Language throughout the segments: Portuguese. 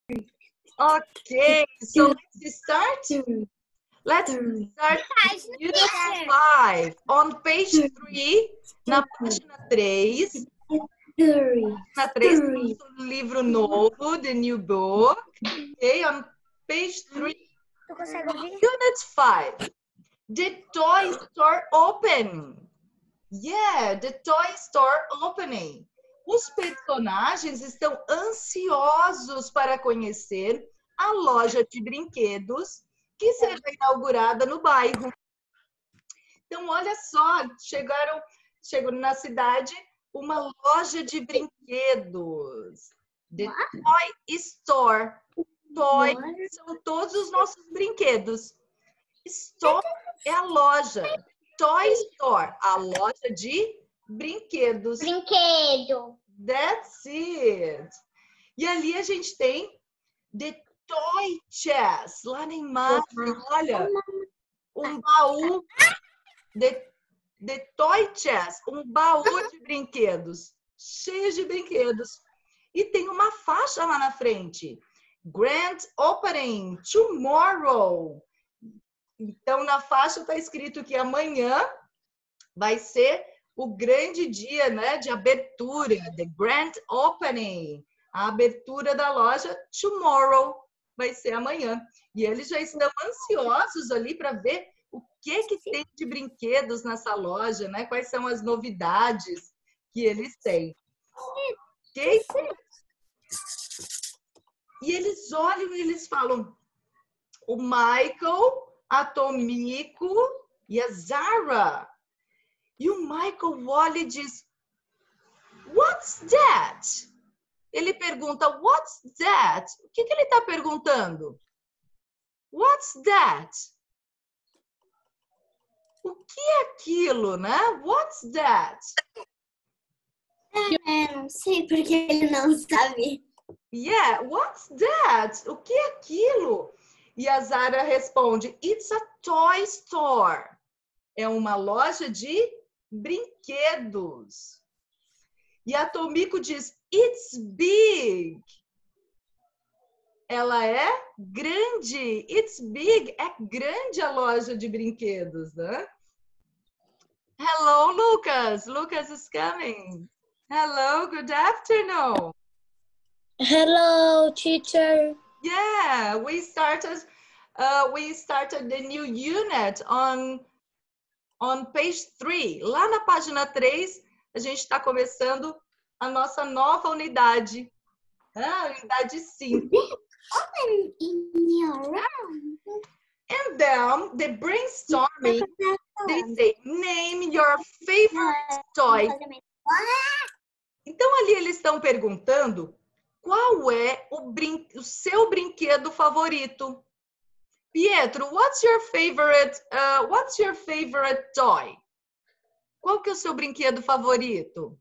Okay, so let's start. Let's start Unit 5. On page 3, na página 3. Na 3, nosso livro novo, The New Book. Okay, on page 3. Unit 5. The toy store open. Yeah, the toy store opening. Os personagens estão ansiosos para conhecer a loja de brinquedos que será inaugurada no bairro. Então, olha só, chegou na cidade uma loja de brinquedos. The Toy Store. Toy são todos os nossos brinquedos. Store é a loja. Toy Store, a loja de brinquedos. Brinquedo. That's it. E ali a gente tem The Toy Chest. Lá na imagem, olha, um baú. The Toy Chest, um baú de brinquedos, cheio de brinquedos. E tem uma faixa lá na frente. Grand Opening, tomorrow. Então, na faixa está escrito que amanhã vai ser o grande dia, né, de abertura, the grand opening. A abertura da loja, tomorrow, vai ser amanhã. E eles já estão ansiosos ali para ver o que tem de brinquedos nessa loja, né? Quais são as novidades que eles têm. Okay? E eles olham e eles falam, o Michael, a Tomiko e a Zara. E o Michael olha e diz, what's that? Ele pergunta, what's that? O que ele está perguntando? What's that? O que é aquilo, né? What's that? Não sei porque ele não sabe. Yeah, what's that? O que é aquilo? E a Zara responde, it's a toy store. É uma loja de brinquedos. E a Tomiko diz, it's big. Ela é grande. It's big. É grande a loja de brinquedos, né? Hello, Lucas. Lucas is coming. Hello, good afternoon. Hello, teacher. Yeah, we started the new unit on page 3. Lá na página 3, a gente está começando a nossa nova unidade. A unidade 5. Open in your room. And then, the brainstorming, they say, name your favorite toy. Então, ali eles estão perguntando qual é o seu brinquedo favorito. Pietro, what's your favorite toy? Qual que é o seu brinquedo favorito?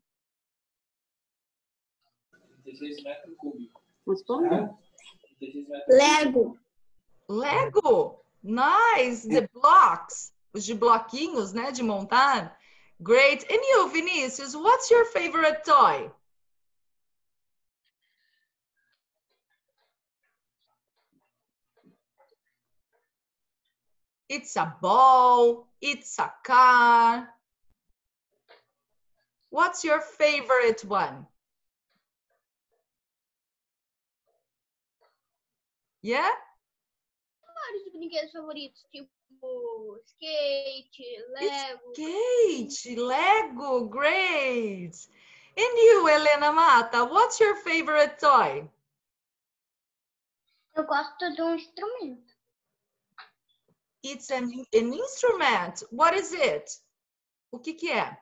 16 metros cúbicos. Lego. Lego? Nice! The blocks. Os de bloquinhos, né? De montar. Great. And you, Vinicius, what's your favorite toy? It's a ball. It's a car. What's your favorite one? Yeah? Vários brinquedos favoritos, tipo skate, Lego. Skate, Lego, great. And you, Helena Mata, what's your favorite toy? Eu gosto de um instrumento. It's an instrument. What is it? O que é?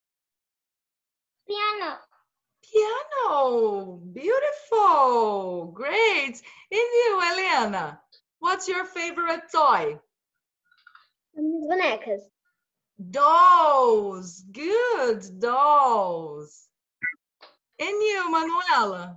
Piano. Piano. Beautiful. Great. And you, Helena, what's your favorite toy? Bonecas. Dolls. Good. Dolls. And you, Manuela?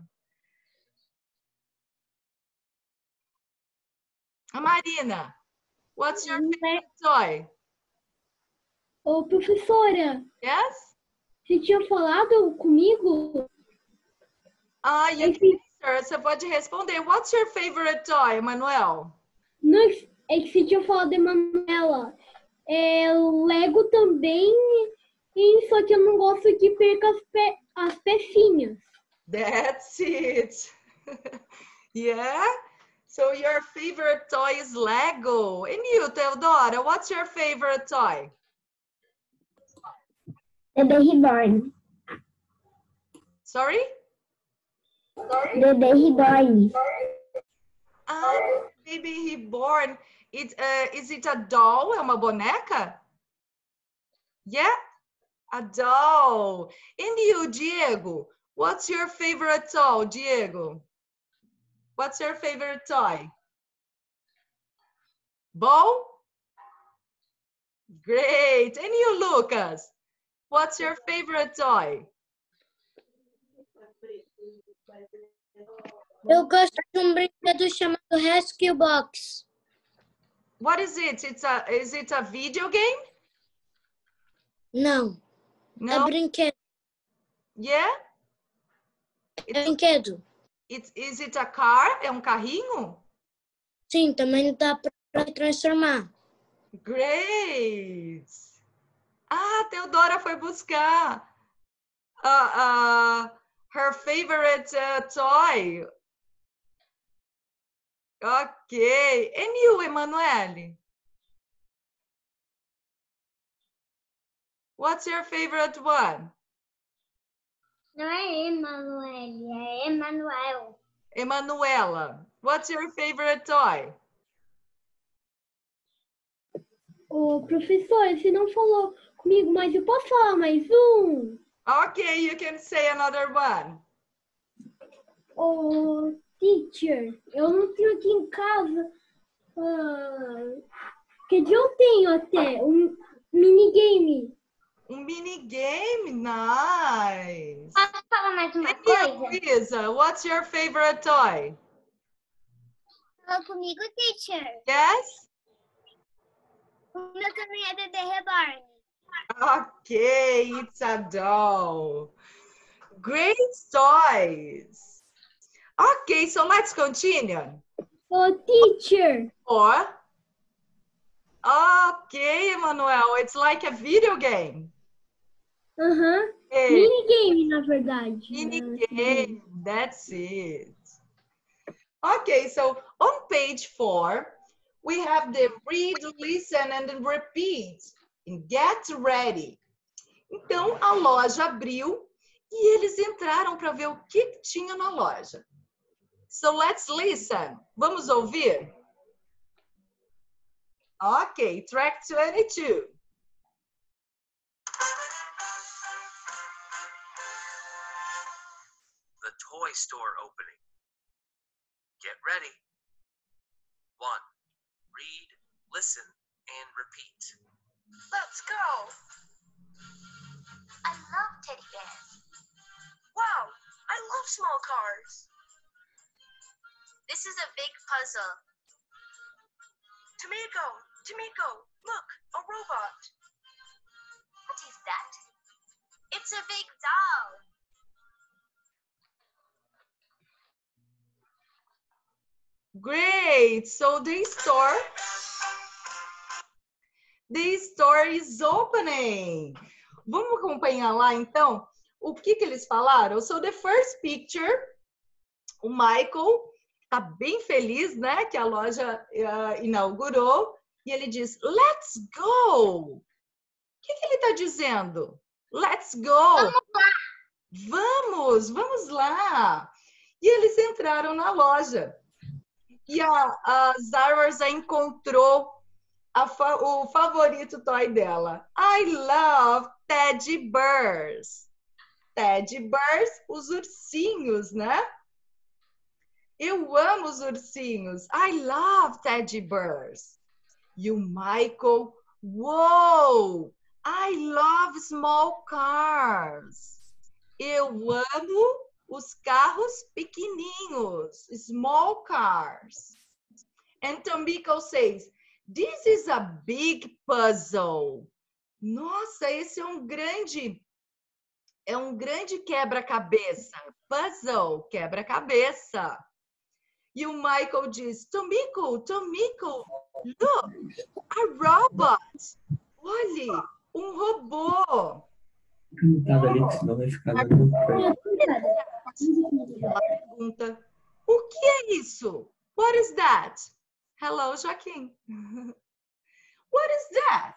Marina, what's your favorite toy? Ô, professora, Yes? você tinha falado comigo? Ah, you can Você pode responder. What's your favorite toy, Manuel? Não, é que você tinha falado de Manuela. Lego também, só que eu não gosto que perca as pecinhas. That's it. Yeah? So your favorite toy is Lego. And you, Teodora, what's your favorite toy? Bebê Reborn. Sorry? Bebê Reborn. Baby Reborn. Is it a doll? É uma boneca? Yeah? A doll. And you, Diego? What's your favorite toy, Diego? What's your favorite toy? Ball? Great. And you, Lucas? What's your favorite toy? Eu gosto de um brinquedo chamado Rescue Box. What is it? Is it a video game? Não, é No? brinquedo. Yeah? É brinquedo. Is it a car? É um carrinho? Sim, também dá para transformar. Great! A Teodora foi buscar her favorite toy. Ok. And you, Emanuele? What's your favorite one? Não é Emanuele, é Emanuel. Emanuela, what's your favorite toy? Ô, professor, você não falou comigo, mas eu posso falar mais um? Okay, you can say another one. Ô, teacher, eu não tenho aqui em casa. Quer dizer, eu tenho até um minigame. Um minigame? Nice. Posso falar mais uma And you, coisa? Luísa, what's your favorite toy? Falou comigo, teacher. Yes? O meu também é Bebê Reborn. Okay, it's a doll. Great toys. Okay, so let's continue. Ô, teacher, Okay, Emanuel, it's like a video game. Hey. Minigame, na verdade. Minigame, that's it. Okay, so on page 4, we have the read, listen, and repeat. And get ready. Então, a loja abriu e eles entraram para ver o que tinha na loja. So, let's listen. Vamos ouvir? Ok, track 22. The toy store opening. Get ready. 1. Read, listen, and repeat. Let's go. I love teddy bears. Wow, I love small cars. This is a big puzzle. Tomiko, look, a robot. What is that? It's a big doll. Great. So the store is opening. Vamos acompanhar lá, então, o que eles falaram? So the first picture, o Michael tá bem feliz, né, que a loja inaugurou, e ele diz, let's go. O que ele tá dizendo? Let's go. Vamos lá. E eles entraram na loja. E a Zarwar encontrou o favorito toy dela. I love teddy bears. Teddy bears, os ursinhos, né? Eu amo os ursinhos. I love teddy bears. E o Michael, wow, I love small cars. Eu amo os carros pequenininhos, small cars. And Tomiko says, this is a big puzzle. Nossa, esse é um grande é um grande quebra-cabeça. Puzzle, quebra-cabeça. E o Michael diz, Tomiko, look, a robot. Olhe, um robô. Pintado ali, que senão vai ficar dando pé. Ela pergunta, o que é isso? What is that? Hello, Joaquim. What is that?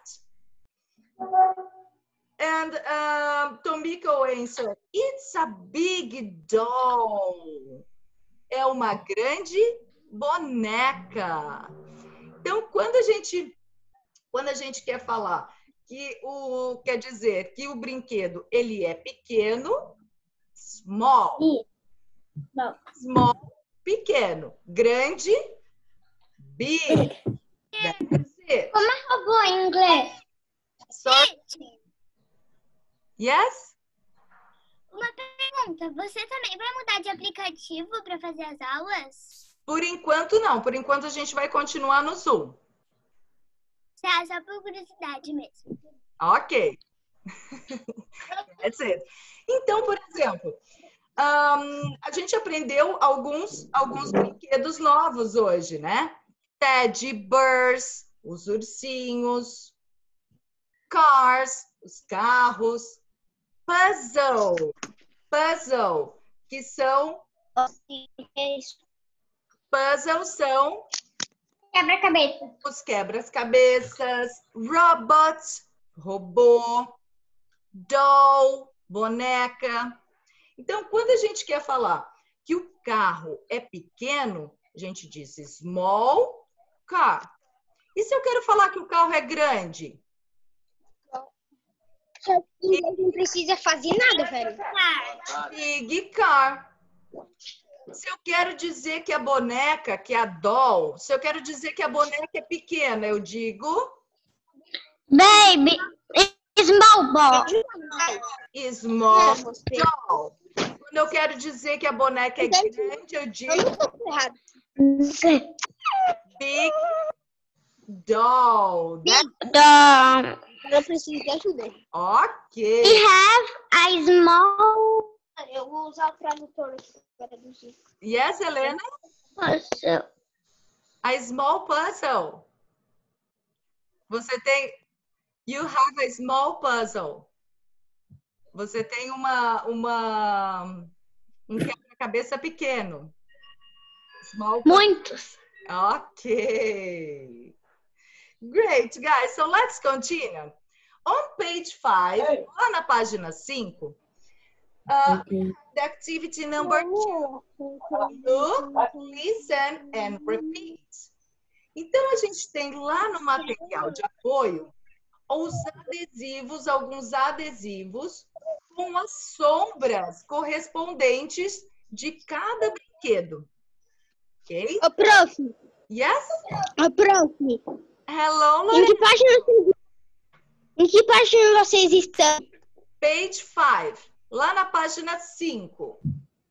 And Tomiko answered, it's a big doll. É uma grande boneca. Então, quando a gente quer falar que quer dizer que o brinquedo ele é pequeno, small. Small, pequeno. Grande, big. That's it. Como é robô em inglês? Sorry. Yes? Uma pergunta, você também vai mudar de aplicativo para fazer as aulas? Por enquanto, não. Por enquanto, a gente vai continuar no Zoom. Tá, só por curiosidade mesmo. Ok. That's it. Então, por exemplo, a gente aprendeu alguns brinquedos novos hoje, né? Teddy bears, os ursinhos, cars, os carros, puzzle, que são puzzles são Quebra-cabeça. os quebra-cabeças, robots, robô, doll, boneca. Então, quando a gente quer falar que o carro é pequeno, a gente diz small car. E se eu quero falar que o carro é grande? Não precisa fazer nada, velho. Big car. Se eu quero dizer que a boneca, que a doll, se eu quero dizer que a boneca é pequena, eu digo Baby, small ball. small doll. Quando eu quero dizer que a boneca é grande, eu digo big doll. Eu preciso de ajuda. Ok. We have a small. Eu vou usar o tradutor para traduzir. Yes, Helena? A small puzzle. Você tem... You have a small puzzle. Você tem um quebra-cabeça pequeno. Small puzzle. Muitos. Okay. Great, guys. So let's continue. On page 5, lá na página 5, the activity number 2. Look, listen and repeat. Então, a gente tem lá no material de apoio alguns adesivos com as sombras correspondentes de cada brinquedo. Ok? Ô, prof. Yes? Ô, prof. Hello, Em Lorena. que página vocês estão? Page 5. Lá na página 5.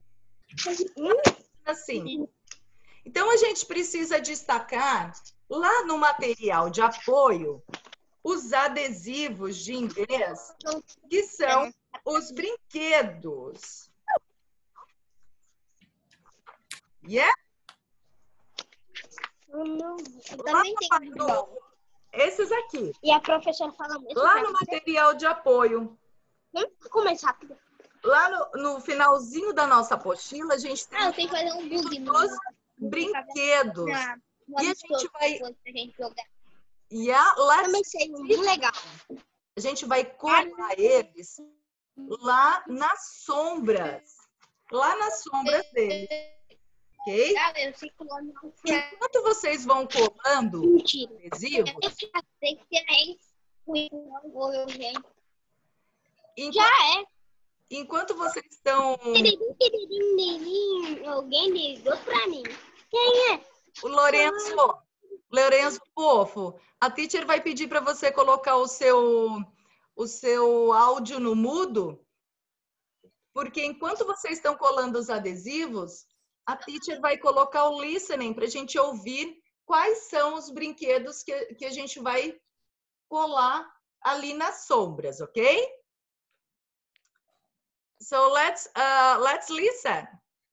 Então, a gente precisa destacar, lá no material de apoio, os adesivos de inglês, que são os brinquedos. Yeah? Eu também tenho. Esses aqui. E a professora fala mesmo. Lá no material de apoio. Vamos começar rápido. Lá no finalzinho da nossa apostila, a gente tem Eu tenho que fazer um bug. os brinquedos. E a gente vai... Também sei, muito legal. A gente vai colar eles lá nas sombras. Lá nas sombras deles. Ok? Enquanto vocês vão colando Mentira. adesivos, Já é. enquanto vocês estão... Alguém ligou pra mim. Quem é? O Lourenço Fofo, a teacher vai pedir para você colocar o seu áudio no mudo, porque enquanto vocês estão colando os adesivos, a teacher vai colocar o listening para a gente ouvir quais são os brinquedos que a gente vai colar ali nas sombras, ok? So let's listen.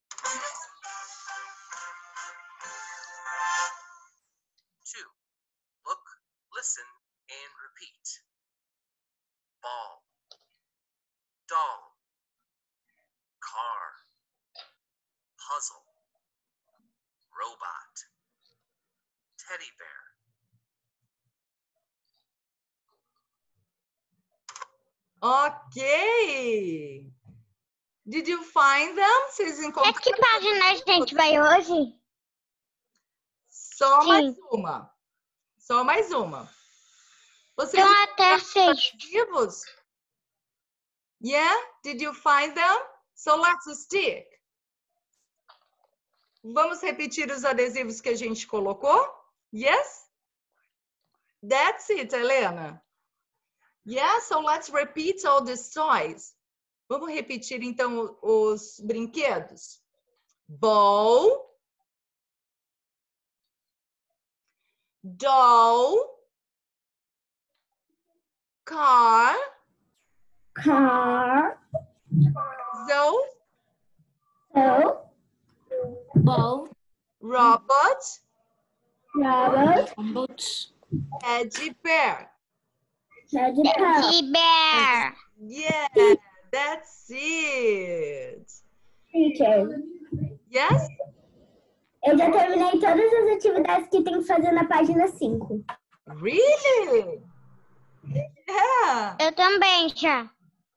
Two, look, listen, and repeat. Ball, doll, car, puzzle, robot, teddy bear. Ok. Did you find them? Vocês encontraram? Que página a gente vai hoje? Só Sim. mais uma. Só mais uma. Vocês Então até encontraram 6. adesivos? Yeah? Did you find them? So let's stick. Vamos repetir os adesivos que a gente colocou? Yes? That's it, Helena. Yeah, so let's repeat all these toys. Vamos repetir, então, os brinquedos. Ball. Doll. Car. Car. Ball. Robot. Robot. Teddy bear. Teddy bear. Yeah, that's it. Teacher, Yes? eu já terminei todas as atividades que tem que fazer na página 5. Really? Yeah. Eu também já.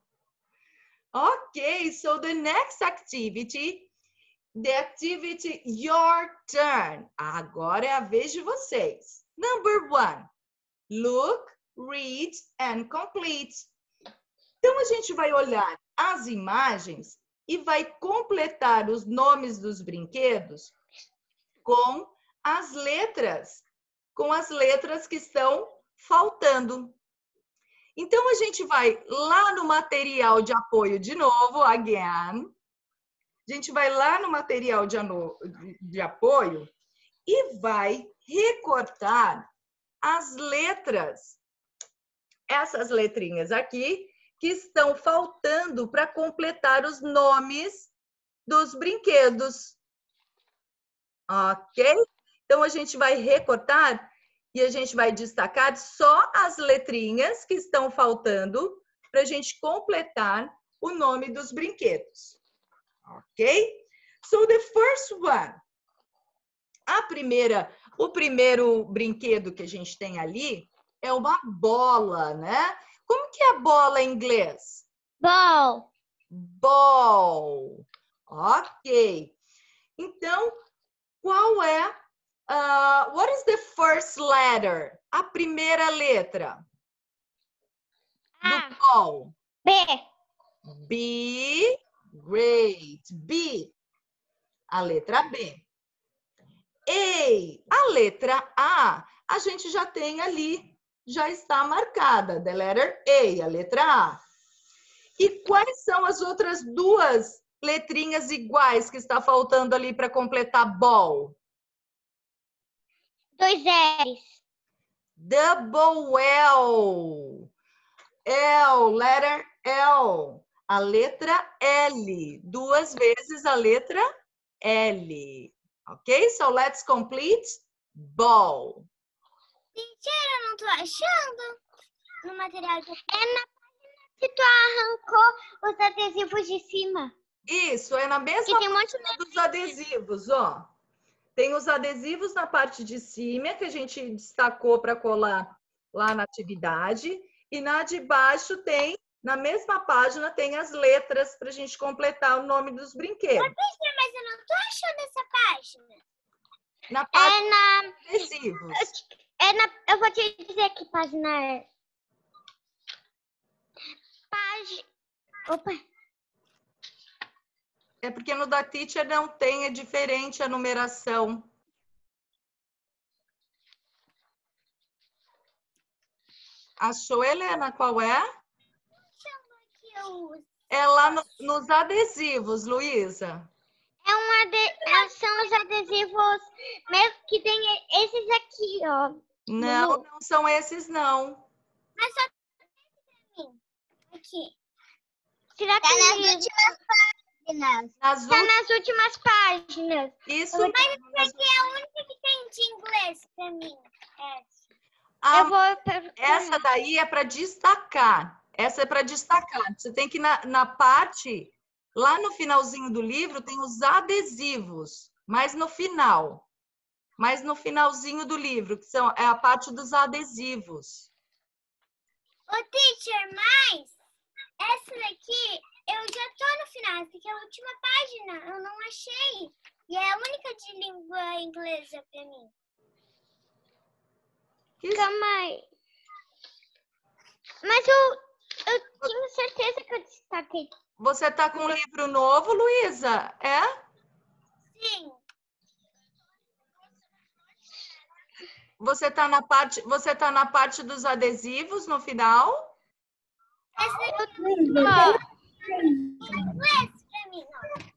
Okay, so the next activity, the activity your turn. Agora é a vez de vocês. Number 1, look, read and complete. Então a gente vai olhar as imagens e vai completar os nomes dos brinquedos com as letras que estão faltando. Então, a gente vai lá no material de apoio de novo, again. A gente vai lá no material de apoio e vai recortar as letras. Essas letrinhas aqui que estão faltando para completar os nomes dos brinquedos. Ok? Então, a gente vai recortar e a gente vai destacar só as letrinhas que estão faltando para a gente completar o nome dos brinquedos. Ok? So, the first one. O primeiro brinquedo que a gente tem ali é uma bola, né? Como que é bola em inglês? Ball. Ball. Ok. Então, qual é... what is the first letter? A primeira letra do ball. B. B. Great. B. A letra B. A letra A gente já tem ali, já está marcada. The letter A, a letra A. E quais são as outras duas letrinhas iguais que está faltando ali para completar ball? 2 L's. Double L. L, letter L. A letra L. 2 vezes a letra L. Ok? So let's complete ball. Mentira, eu não tô achando. No material de... É na página que tu arrancou os adesivos de cima. Isso, é na mesma Que tem um monte página dos adesivos, ó. Tem os adesivos na parte de cima que a gente destacou para colar lá na atividade. E na de baixo tem, na mesma página, tem as letras para a gente completar o nome dos brinquedos. Mas eu não tô achando essa página. Na página de adesivos. Eu vou te dizer que página é. Opa. É porque no da Teacher não tem, é diferente a numeração. Achou, Helena, qual é? É lá nos adesivos, Luísa. São os adesivos mesmo que tem esses aqui, ó. Não, não são esses, não. Mas só tem esse pra mim. Aqui. Será que nas últimas páginas? Tá nas últimas páginas. Isso. Mas essa aqui é a única que tem de inglês pra mim. Essa daí é para destacar. Essa é para destacar. Você tem que ir na parte, lá no finalzinho do livro, tem os adesivos, mas no final. Mas no finalzinho do livro, que é a parte dos adesivos. Ô, teacher, mas essa daqui, eu já tô no final. Essa aqui é a última página. Eu não achei. E é a única de língua inglesa pra mim. Calma aí. Mas eu tinha certeza que eu destaquei. Você tá com um livro novo, Luísa? É? Sim. Você tá na parte dos adesivos no final? Essa daqui é inglês pra mim,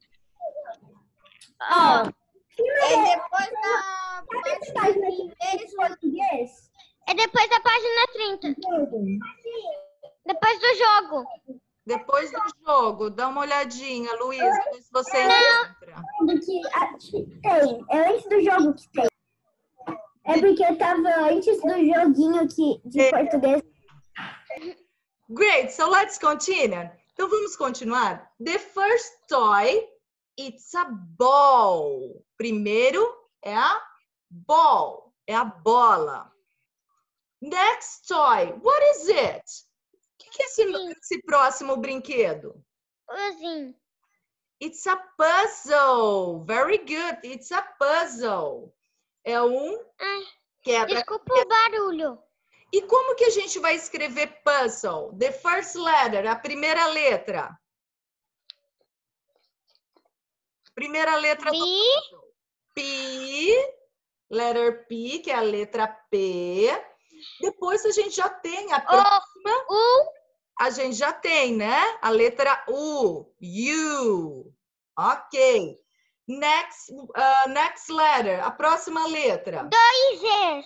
ó. É depois da página português. É depois da página 30. Depois do jogo. Depois do jogo. Dá uma olhadinha, Luísa, se você encontra. Tem. É antes do jogo que tem. É porque tava antes do joguinho de português. Great, so let's continue. Então vamos continuar. The first toy, it's a ball. Primeiro é a ball, é a bola. Next toy, what is it? O que é esse próximo brinquedo? Assim. It's a puzzle. Very good. It's a puzzle. É um quebra. Desculpa o barulho. E como que a gente vai escrever puzzle? The first letter, a primeira letra. Primeira letra do puzzle. P, letter P, que é a letra P. Depois a gente já tem a próxima. A gente já tem, né? A letra U. U. Ok. Next letter. A próxima letra. Dois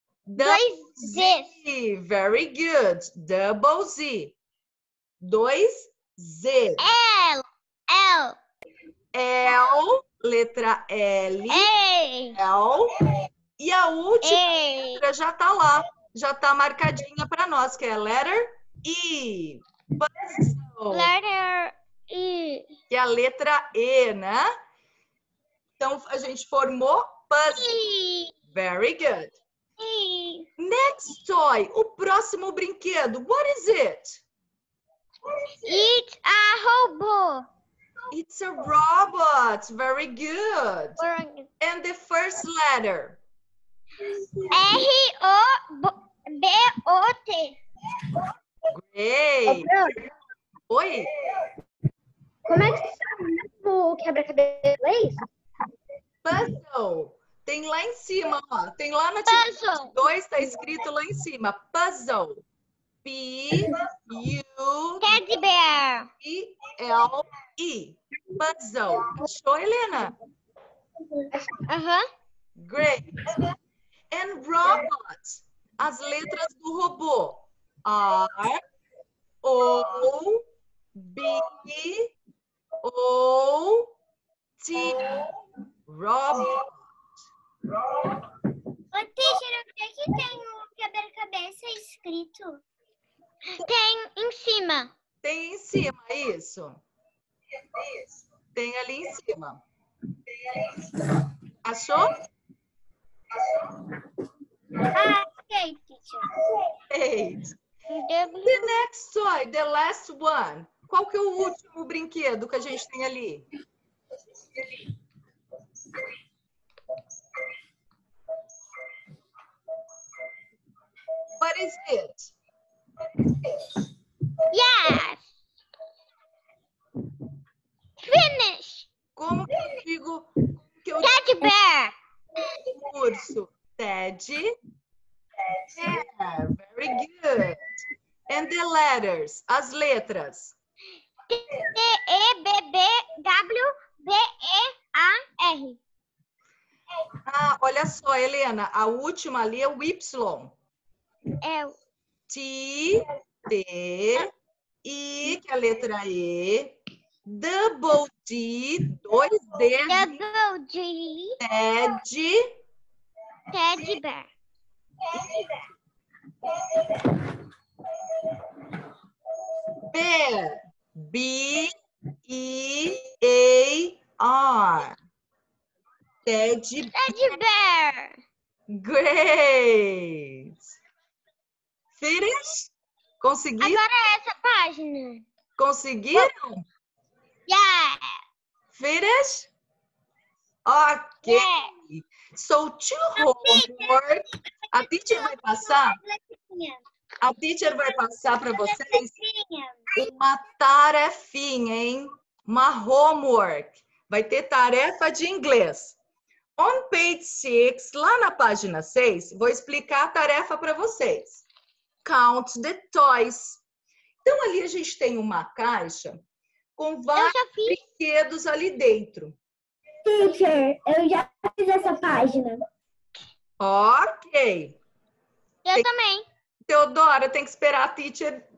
Zs. Very good. Double Z. 2 Z. L. L. Letra L. L. E a última letra já tá lá. Já tá marcadinha para nós, que é a letter E. Puzzle. Letter E. Que é a letra E, né? Então, a gente formou puzzle. E. Very good. E. Next toy. O próximo brinquedo. What is it? It's a robot. It's a robot. Very good. And the first letter? R-O-B-O-T. Great. Oi? Como é que se chama o quebra-cabeça? Puzzle. Tem lá em cima, ó. Tem lá na atividade 2, está escrito lá em cima. Puzzle. P-U... Teddy bear. E-L-E. Puzzle. Achou, Helena? Great. And robot. As letras do robô. R, O, B, O, T. Robot. Ô, teacher, o que tem o quebra-cabeça escrito? Tem em cima. Tem em cima, isso. Tem ali em cima. Achou? Ok, teacher. Great. The next toy, the last one. Qual que é o último brinquedo que a gente tem ali? What is it? Yes. Finish. Como que eu digo? Teddy bear. Urso. Teddy. Yeah, very good. And the letters, as letras. T-E-B-B-W-B-E-A-R. Ah, olha só, Helena, a última ali é o Y. É o T, T, E, que é a letra E. Double D, 2 D de Double D. Ted. Teddy bear. Bear. B-E-A-R. Teddy Teddy bear. Great. Finish? Conseguiram? Agora é essa página. Conseguiram? Yeah. Finish? Ok. Yeah. So, to homework, a teacher vai passar? A teacher vai passar para vocês uma tarefinha, hein? Uma homework. Vai ter tarefa de inglês. On page 6, lá na página 6, vou explicar a tarefa para vocês. Count the toys. Então, ali a gente tem uma caixa com vários brinquedos ali dentro. Teacher, eu já fiz essa página. Ok. Eu também. Teodora, tem que esperar a teacher,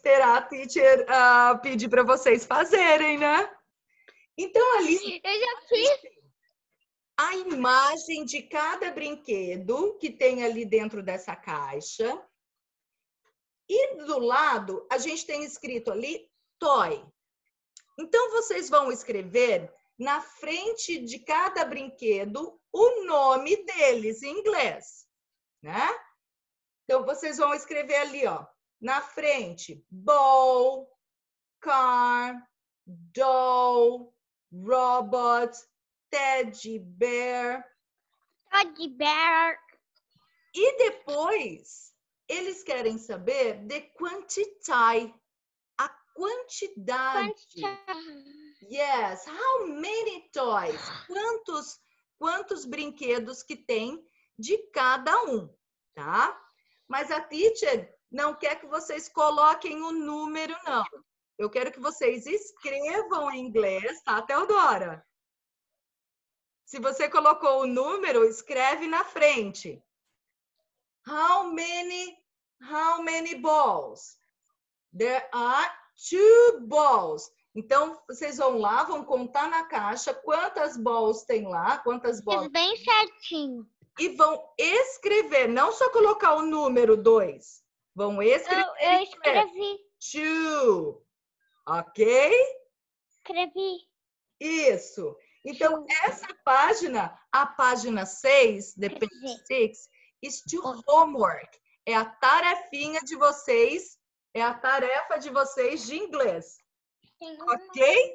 pedir para vocês fazerem, né? Então, ali Eu já fiz. a imagem de cada brinquedo que tem ali dentro dessa caixa. E do lado, a gente tem escrito ali, toy. Então, vocês vão escrever na frente de cada brinquedo o nome deles em inglês, né? Então, vocês vão escrever ali, ó, na frente, ball, car, doll, robot, teddy bear. Teddy bear. E depois, eles querem saber the quantity, a quantidade. Yes, how many toys? Quantos brinquedos que tem de cada um, tá? Mas a teacher não quer que vocês coloquem o número, não. Eu quero que vocês escrevam em inglês, tá, Teodora? Se você colocou o número, escreve na frente. How many balls? There are 2 balls. Então, vocês vão lá, vão contar na caixa quantas balls tem lá, quantas balls. Fiz bem certinho. E vão escrever, não só colocar o número 2. Vão escrever. Eu escrevi. 2. Ok? Escrevi. Isso. Então, essa página, a página 6, the page 6, is to homework. É a tarefinha de vocês, é a tarefa de vocês de inglês. Ok?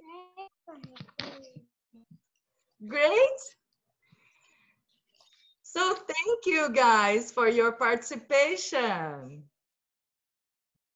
Great. So thank you guys for your participation.